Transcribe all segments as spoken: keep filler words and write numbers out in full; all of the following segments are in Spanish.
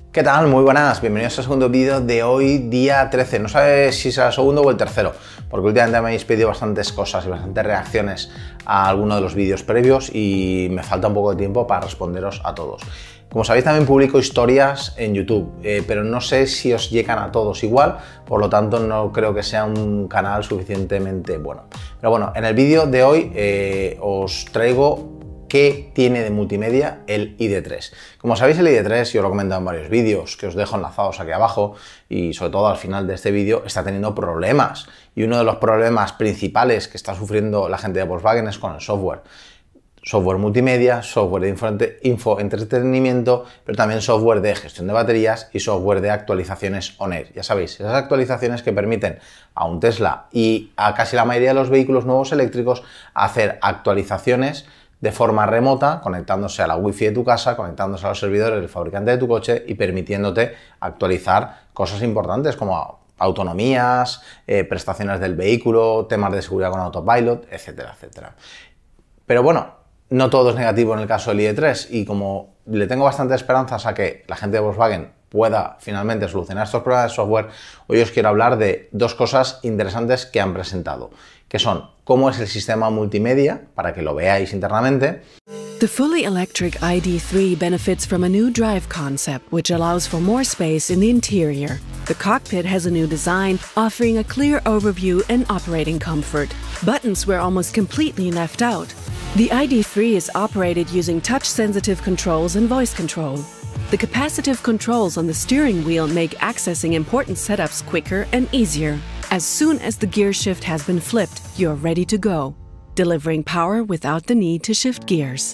¿Qué tal? Muy buenas, bienvenidos al segundo vídeo de hoy, día trece. No sabes si será el segundo o el tercero, porque últimamente me habéis pedido bastantes cosas y bastantes reacciones a alguno de los vídeos previos y me falta un poco de tiempo para responderos a todos. Como sabéis, también publico historias en YouTube, eh, pero no sé si os llegan a todos igual, por lo tanto no creo que sea un canal suficientemente bueno. Pero bueno, en el vídeo de hoy eh, os traigo qué tiene de multimedia el I D tres. Como sabéis, el I D tres, yo lo he comentado en varios vídeos que os dejo enlazados aquí abajo y sobre todo al final de este vídeo, está teniendo problemas. Y uno de los problemas principales que está sufriendo la gente de Volkswagen es con el software. Software multimedia, software de infoentretenimiento, pero también software de gestión de baterías y software de actualizaciones on-air. Ya sabéis, esas actualizaciones que permiten a un Tesla y a casi la mayoría de los vehículos nuevos eléctricos hacer actualizaciones de forma remota, conectándose a la Wi-Fi de tu casa, conectándose a los servidores del fabricante de tu coche y permitiéndote actualizar cosas importantes como autonomías, eh, prestaciones del vehículo, temas de seguridad con autopilot, etcétera, etcétera. Pero bueno, no todo es negativo en el caso del I D tres y como le tengo bastantes esperanzas a que la gente de Volkswagen pueda finalmente solucionar estos problemas de software, hoy os quiero hablar de dos cosas interesantes que han presentado, que son cómo es el sistema multimedia, para que lo veáis internamente. The fully electric I D three benefits from a new drive concept, which allows for more space in the interior. The cockpit has a new design, offering a clear overview and operating comfort. Buttons were almost completely left out. The I D three is operated using touch-sensitive controls and voice control. The capacitive controls on the steering wheel make accessing important setups quicker and easier. As soon as the gear shift has been flipped, you're ready to go, delivering power without the need to shift gears.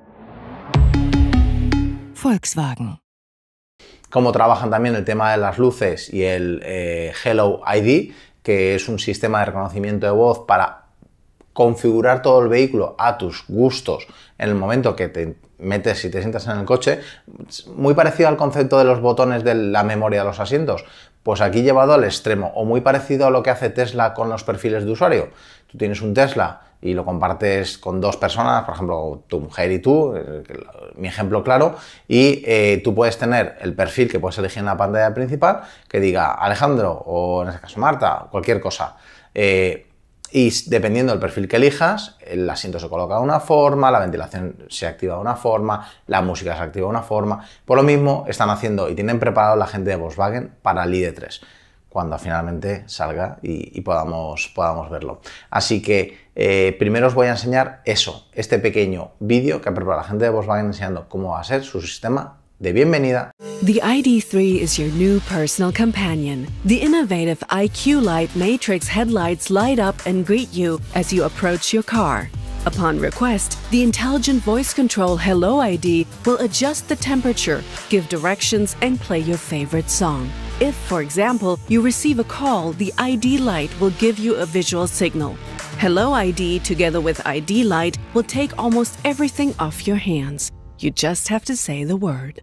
Volkswagen. Cómo trabajan también el tema de las luces y el eh, Hello I D, que es un sistema de reconocimiento de voz para configurar todo el vehículo a tus gustos en el momento que te metes y te sientas en el coche, muy parecido al concepto de los botones de la memoria de los asientos, pues aquí llevado al extremo, o muy parecido a lo que hace Tesla con los perfiles de usuario. Tú tienes un Tesla y lo compartes con dos personas, por ejemplo, tu mujer y tú, mi ejemplo claro, y eh, tú puedes tener el perfil que puedes elegir en la pantalla principal, que diga Alejandro, o en este caso Marta, cualquier cosa. Eh, Y dependiendo del perfil que elijas, el asiento se coloca de una forma, la ventilación se activa de una forma, la música se activa de una forma. Por lo mismo están haciendo y tienen preparado la gente de Volkswagen para el I D tres, cuando finalmente salga y, y podamos, podamos verlo. Así que eh, primero os voy a enseñar eso, este pequeño vídeo que ha preparado la gente de Volkswagen enseñando cómo va a ser su sistema de bienvenida. The I D three is your new personal companion. The innovative I Q Light Matrix headlights light up and greet you as you approach your car. Upon request, the intelligent voice control Hello I D will adjust the temperature, give directions, and play your favorite song. If, for example, you receive a call, the I D light will give you a visual signal. Hello I D together with I D light will take almost everything off your hands. You just have to say the word.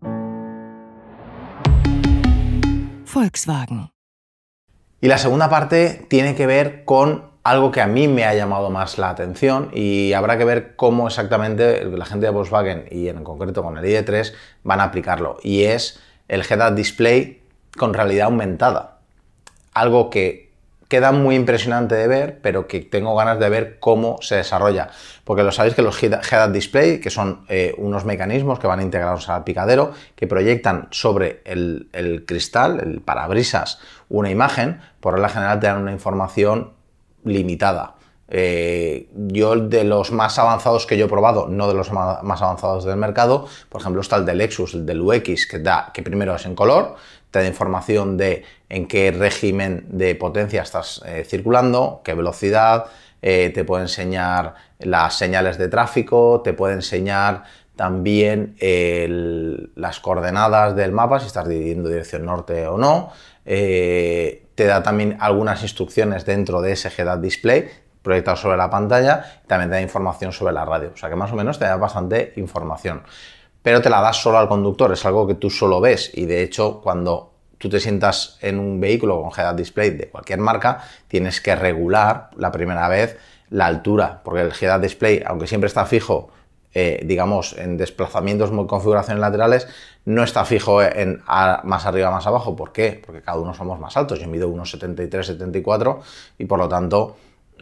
Volkswagen. Y la segunda parte tiene que ver con algo que a mí me ha llamado más la atención y habrá que ver cómo exactamente la gente de Volkswagen y en concreto con el I D tres van a aplicarlo, y es el Head-Up Display con realidad aumentada. Algo que queda muy impresionante de ver, pero que tengo ganas de ver cómo se desarrolla. Porque lo sabéis que los Head-Up Display, que son eh, unos mecanismos que van integrados al picadero, que proyectan sobre el, el cristal, el parabrisas, una imagen, por regla general te dan una información limitada. Eh, yo de los más avanzados que yo he probado, no de los más avanzados del mercado, por ejemplo está el de Lexus, el del U X, que, da, que primero es en color, te da información de en qué régimen de potencia estás eh, circulando, qué velocidad, eh, te puede enseñar las señales de tráfico, te puede enseñar también el, las coordenadas del mapa, si estás dirigiendo dirección norte o no, eh, te da también algunas instrucciones dentro de ese Head-Up Display proyectado sobre la pantalla, y también te da información sobre la radio, o sea que más o menos te da bastante información. Pero te la das solo al conductor, es algo que tú solo ves, y de hecho cuando tú te sientas en un vehículo con Head-Up Display de cualquier marca, tienes que regular la primera vez la altura, porque el Head-Up Display, aunque siempre está fijo eh, digamos, en desplazamientos, en configuraciones laterales, no está fijo en a, más arriba, más abajo. ¿Por qué? Porque cada uno somos más altos. Yo mido uno setenta y tres, setenta y cuatro y por lo tanto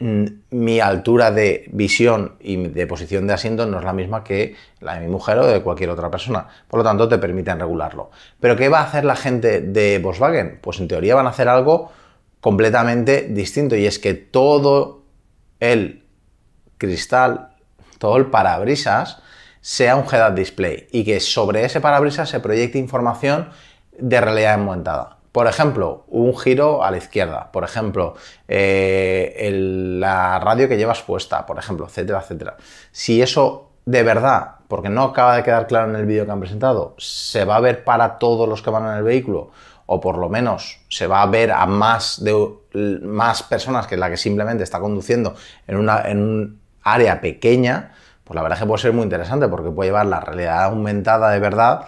mi altura de visión y de posición de asiento no es la misma que la de mi mujer o de cualquier otra persona. Por lo tanto, te permiten regularlo. ¿Pero qué va a hacer la gente de Volkswagen? Pues en teoría van a hacer algo completamente distinto, y es que todo el cristal, todo el parabrisas sea un head-up display y que sobre ese parabrisas se proyecte información de realidad aumentada. Por ejemplo, un giro a la izquierda, por ejemplo, eh, el, la radio que llevas puesta, por ejemplo, etcétera, etcétera. Si eso de verdad, porque no acaba de quedar claro en el vídeo que han presentado, se va a ver para todos los que van en el vehículo, o por lo menos se va a ver a más, de, más personas que la que simplemente está conduciendo en, una, en un área pequeña, pues la verdad es que puede ser muy interesante, porque puede llevar la realidad aumentada de verdad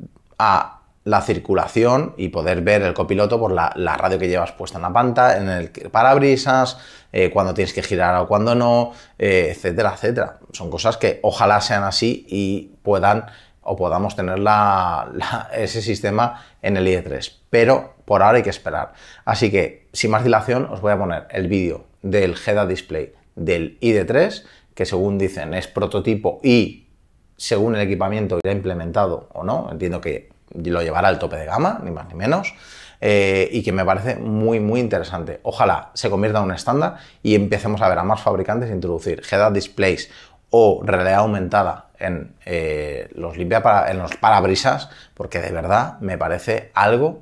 a la circulación y poder ver el copiloto por la, la radio que llevas puesta en la pantalla, en el parabrisas, eh, cuando tienes que girar o cuando no, eh, etcétera, etcétera. Son cosas que ojalá sean así y puedan o podamos tener la, la, ese sistema en el i D tres, pero por ahora hay que esperar. Así que, sin más dilación, os voy a poner el vídeo del head-up display del i D tres, que según dicen es prototipo y según el equipamiento irá implementado o no. Entiendo que lo llevará al tope de gama, ni más ni menos, eh, y que me parece muy, muy interesante. Ojalá se convierta en un estándar y empecemos a ver a más fabricantes introducir head-up displays o realidad aumentada en, eh, los limpia para, en los parabrisas, porque de verdad me parece algo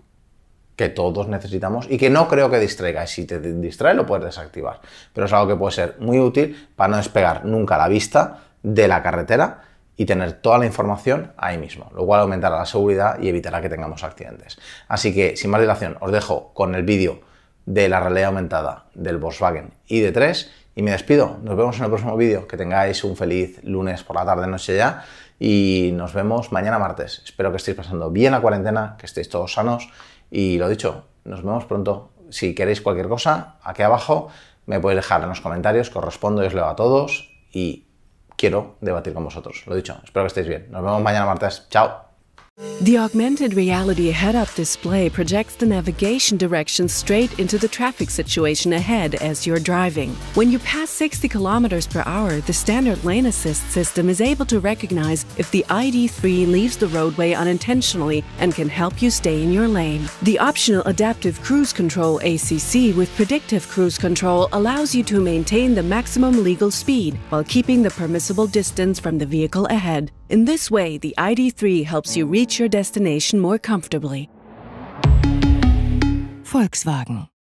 que todos necesitamos y que no creo que distraiga. Y si te distrae lo puedes desactivar, pero es algo que puede ser muy útil para no despegar nunca la vista de la carretera y tener toda la información ahí mismo, lo cual aumentará la seguridad y evitará que tengamos accidentes. Así que, sin más dilación, os dejo con el vídeo de la realidad aumentada del Volkswagen i D tres y me despido. Nos vemos en el próximo vídeo. Que tengáis un feliz lunes por la tarde, noche ya, y nos vemos mañana martes. Espero que estéis pasando bien la cuarentena, que estéis todos sanos y, lo dicho, nos vemos pronto. Si queréis cualquier cosa, aquí abajo me podéis dejar en los comentarios, que os respondo y os leo a todos y quiero debatir con vosotros. Lo dicho, espero que estéis bien. Nos vemos mañana martes. Chao. The augmented reality head-up display projects the navigation directions straight into the traffic situation ahead as you're driving. When you pass sixty kilometers per hour, the standard lane assist system is able to recognize if the I D three leaves the roadway unintentionally and can help you stay in your lane. The optional adaptive cruise control A C C with predictive cruise control allows you to maintain the maximum legal speed while keeping the permissible distance from the vehicle ahead. In this way, the I D three helps you reach your destination more comfortably. Volkswagen.